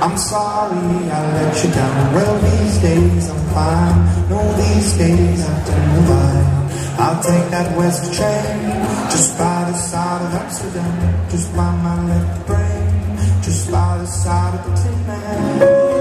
I'm sorry I let you down. Well, these days I'm fine. No, these days I've done the line. I'll take that west train, just by the side of Amsterdam, just by my left brain, just by the side of the Tin Man.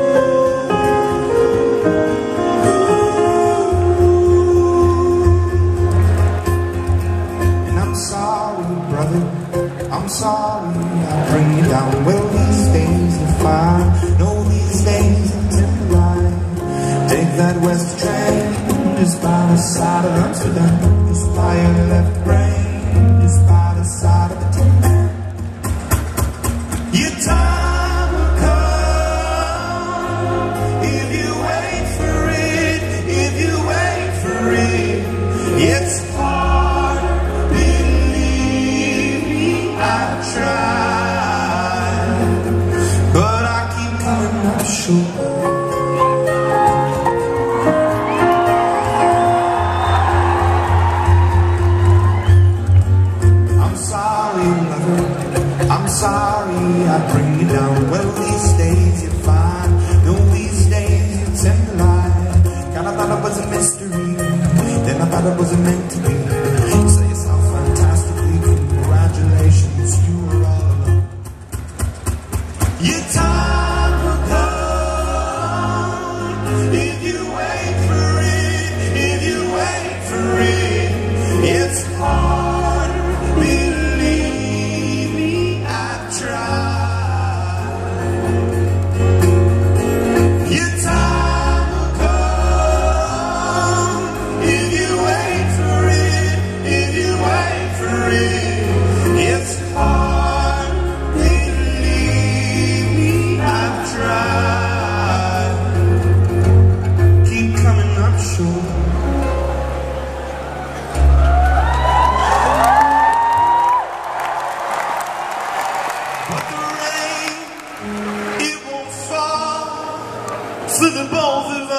And I'm sorry, brother, I'm sorry I bring you down. Well, these days are fine. No, these days I'm in the line. Take that west train, just by the side of Amsterdam, just by your left brain, just by the side of the Tin Man. Your time will come if you wait for it, if you wait for it. It's hard, believe me, I've tried, but I keep coming up short. I'm sorry I bring you down. Well, these days you're fine. No, these days you tend to lie. God, I thought it was a mystery, then I thought it was meant to be. You say yourself fantastically. Congratulations, you were all alone. Your time will come if you wait for it, if you wait for it. It's hard, believe me, I've tried. Your time will come if you wait for it, if you wait for it. It's hard, believe me, I've tried. Keep coming up short. But the rain, it won't fall, so the both of